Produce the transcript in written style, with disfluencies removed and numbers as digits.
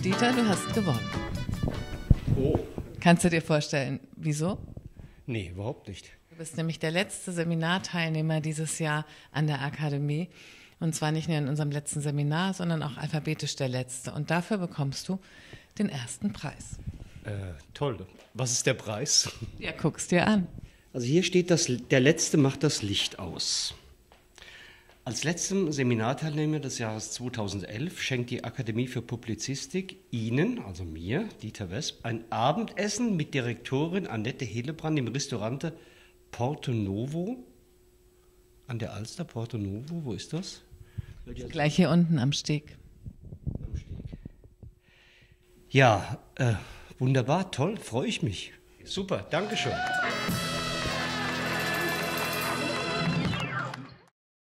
Dieter, du hast gewonnen. Oh. Kannst du dir vorstellen, wieso? Nee, überhaupt nicht. Du bist nämlich der letzte Seminarteilnehmer dieses Jahr an der Akademie. Und zwar nicht nur in unserem letzten Seminar, sondern auch alphabetisch der letzte. Und dafür bekommst du den ersten Preis. Toll. Was ist der Preis? Ja, guck's dir an. Also hier steht, der Letzte macht das Licht aus. Als letztem Seminarteilnehmer des Jahres 2011 schenkt die Akademie für Publizistik Ihnen, also mir, Dieter Wesp, ein Abendessen mit Direktorin Annette Hillebrand im Restaurant Porto Novo an der Alster. Porto Novo, wo ist das? Gleich hier unten am Steg. Am Steg. Ja, wunderbar, toll, freue ich mich. Super, Dankeschön.